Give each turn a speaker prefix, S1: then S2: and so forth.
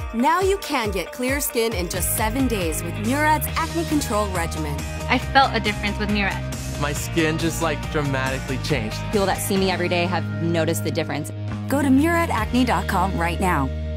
S1: Now you can get clear skin in just 7 days with Murad's Acne Control Regimen.
S2: I felt a difference with Murad.
S3: My skin just dramatically changed.
S4: People that see me every day have noticed the difference. Go to muradacne.com right now.